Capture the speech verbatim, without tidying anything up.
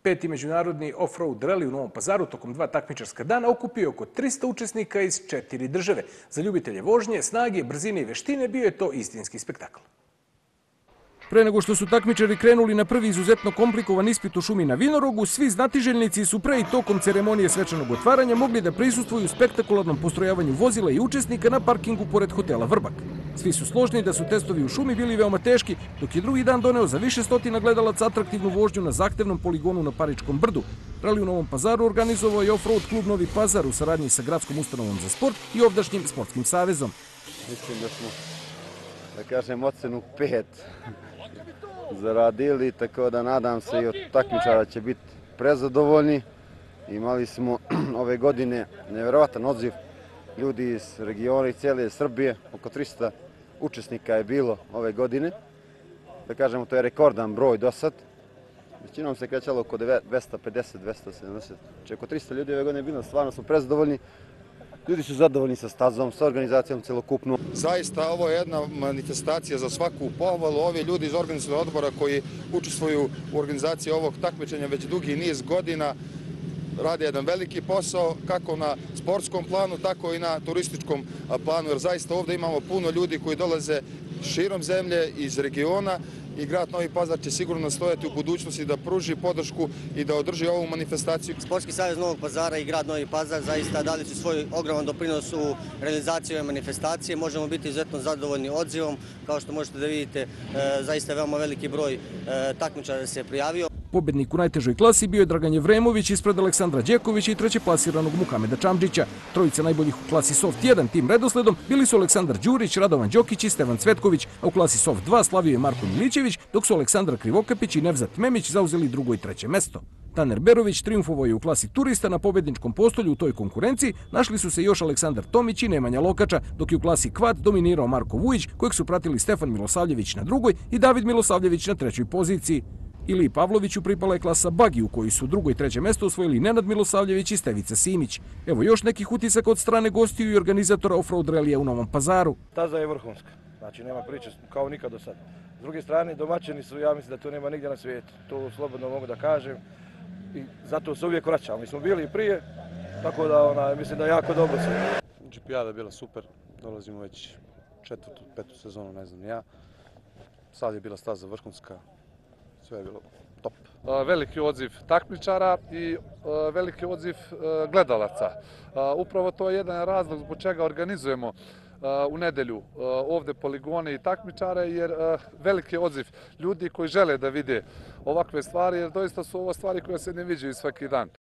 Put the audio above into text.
Peti međunarodni off-road rally u Novom Pazaru tokom dva takmičarska dana okupio oko trista učesnika iz četiri države. Za ljubitelje vožnje, snage, brzine i veštine bio je to istinski spektakl. Pre nego što su takmičari krenuli na prvi izuzetno komplikovan ispit u šumi na Vinorogu, svi znatiželjnici su pre i tokom ceremonije svečanog otvaranja mogli da prisustvuju spektakularnom postrojavanju vozila i učesnika na parkingu pored hotela Vrbak. Svi su složni da su testovi u šumi bili veoma teški, dok je drugi dan doneo za više stotina gledalaca atraktivnu vožnju na zahtevnom poligonu na Paričkom brdu. Rali u Novom Pazaru organizovao je off-road klub Novi Pazar u saradnji sa Gradskom ustanovom za sport i ovdašnjim sportskim savezom. Mislim da smo, da kažem, ocenu pet zaradili, tako da nadam se i od takmičara će biti prezadovoljni. Imali smo ove godine nevjerovatan odziv ljudi iz regiona i cijele Srbije, oko trista učesnika je bilo ove godine. Da kažemo, to je rekordan broj do sad. Većinom se krećalo oko dvesta pedeset do dvesta sedamdeset. Če oko trista ljudi ove godine je bilo, stvarno smo prezadovoljni. Ljudi su zadovoljni sa stazom, sa organizacijom celokupno. Zaista ovo je jedna manifestacija za svaku pohvalu. Ovi ljudi iz organizacionog odbora koji učestvuju u organizaciji ovog takmičenja već dugi niz godina rade jedan veliki posao kako na sportskom planu, tako i na turističkom planu, jer zaista ovdje imamo puno ljudi koji dolaze širom zemlje, iz regiona, i grad Novi Pazar će sigurno nastojati u budućnosti da pruži podršku i da održi ovu manifestaciju. Sportski savez Novog Pazara i grad Novi Pazar zaista dali su svoj ogroman doprinos u realizaciji ove manifestacije. Možemo biti izuzetno zadovoljni odzivom. Kao što možete da vidite, zaista veoma veliki broj takmičara se prijavio. Pobednik u najtežoj klasi bio je Dragan Jevremović ispred Aleksandra Đekovića i trećeplasiranog Muhameda Čamdžića. Trojica najboljih u klasi Soft jedan tim redosledom bili su Aleksandar Đurić, Radovan Đokić i Stevan Cvetković, a u klasi Soft dva slavio je Marko Milićević, dok su Aleksandar Krivokapić i Nevzat Memić zauzeli drugo i treće mesto. Taner Berović triumfovao je u klasi turista na pobedničkom postolju u toj konkurenciji, našli su se još Aleksandar Tomić i Nemanja Lokača, dok je u klasi Kvad dominirao Marko Vujić, kojeg su pratili Stefan Milosavljević na drugoj i David Milosavljević na trećoj poziciji. Iliji Pavloviću pripala je klasa Bagi, u kojoj su drugo i treće mesto osvojili Nenad Milosavljević i Stevica Simić. Evo još nekih utisaka od strane gostiju i organizatora off-road relija u Novom Pazaru. Staza je vrhunska, znači nema priče kao nikad do sad. S druge strane, domaćini su, ja mislim da to nema nigdje na svijetu, to slobodno mogu da kažem, i zato se uvijek vraćamo. Mi smo bili i prije, tako da ona, mislim da je jako dobro sve. G P A da je bila super, dolazimo već četvrtu, petu sezonu, ne znam ja. Sad je bila staza vrhunska. Sve je bilo top. Veliki odziv takmičara i veliki odziv gledalaca. Upravo to je jedan razlog zbog čega organizujemo u nedelju ovdje poligone i takmičare, jer veliki odziv ljudi koji žele da vide ovakve stvari, jer doista su ovo stvari koje se ne viđaju svaki dan.